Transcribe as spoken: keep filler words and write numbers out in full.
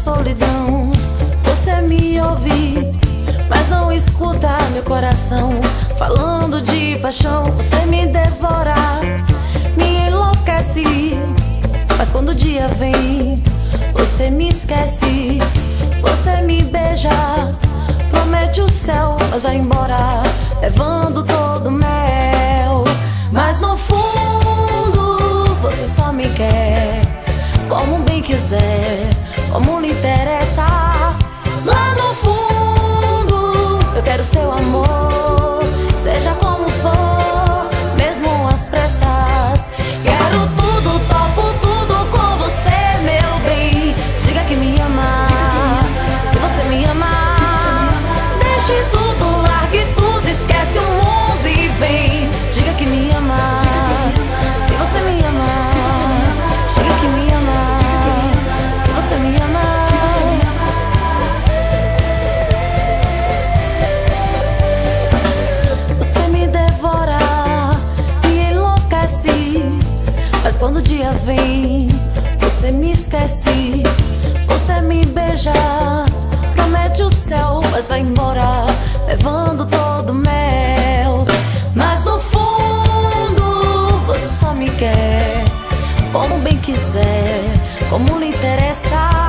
solidão. Você me ouve, mas não escuta meu coração falando de paixão. Você me devora, me enlouquece, mas quando o dia vem, você me esquece. Você me beija, promete o céu, mas vai embora, levando todo o mel. Mas no fundo, você só me quer como bem quiser, como lhe interessa. Lá no fundo, eu quero seu amor, seja como for, mesmo às pressas. Quero tudo, topo tudo com você, meu bem. Diga que me ama, se você me ama. Deixe tudo, largue tudo, esquece o mundo e vem. Diga que me ama, se você me ama. Diga que me ama, se você me ama. Você me devora, me enlouquece, mas quando o dia vem, você me esquece. Você me beija, promete o céu, mas vai embora, levando todo o mel. Mas no fundo, você só me quer como bem quiser, como lhe interessa.